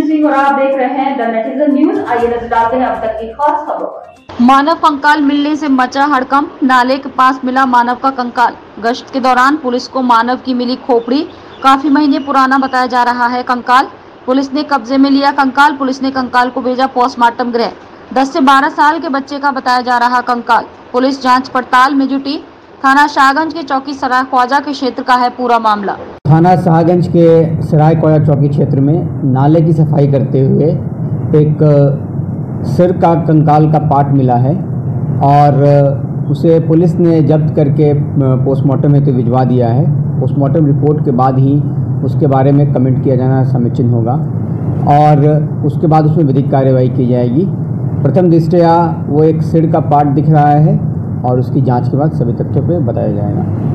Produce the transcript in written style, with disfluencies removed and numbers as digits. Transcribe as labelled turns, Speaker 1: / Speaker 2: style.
Speaker 1: सिंह और आप देख रहे हैं द नेटिजन न्यूज। आइए नजर डालते हैं अब तक की खास खबरों पर।
Speaker 2: मानव कंकाल मिलने से मचा हड़कंप। नाले के पास मिला मानव का कंकाल। गश्त के दौरान पुलिस को मानव की मिली खोपड़ी। काफी महीने पुराना बताया जा रहा है कंकाल। पुलिस ने कब्जे में लिया कंकाल। पुलिस ने कंकाल को भेजा पोस्टमार्टम गृह। 10 से 12 साल के बच्चे का बताया जा रहा कंकाल। पुलिस जांच पड़ताल में जुटी। थाना शाहगंज के चौकी सराय ख्वाजा के क्षेत्र का है पूरा मामला।
Speaker 3: थाना शाहगंज के सराय ख्वाजा चौकी क्षेत्र में नाले की सफाई करते हुए एक सिर का कंकाल का पार्ट मिला है और उसे पुलिस ने जब्त करके पोस्टमार्टम हेतु भिजवा दिया है। पोस्टमार्टम रिपोर्ट के बाद ही उसके बारे में कमेंट किया जाना समीचीन होगा और उसके बाद उसमें विधिक कार्यवाही की जाएगी। प्रथम दृष्टया वो एक सिर का पार्ट दिख रहा है और उसकी जांच के बाद सभी तथ्यों पे बताया जाएगा।